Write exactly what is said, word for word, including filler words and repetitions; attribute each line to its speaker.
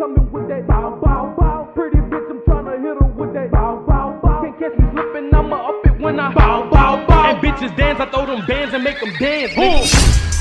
Speaker 1: coming with that bow, bow, bow. Pretty bitch, I'm tryna hit her with that bow, bow, bow. Can't catch me slipping, I'ma up it when I bow, bow, bow. And bitches dance, I throw them bands and make them dance. Boom.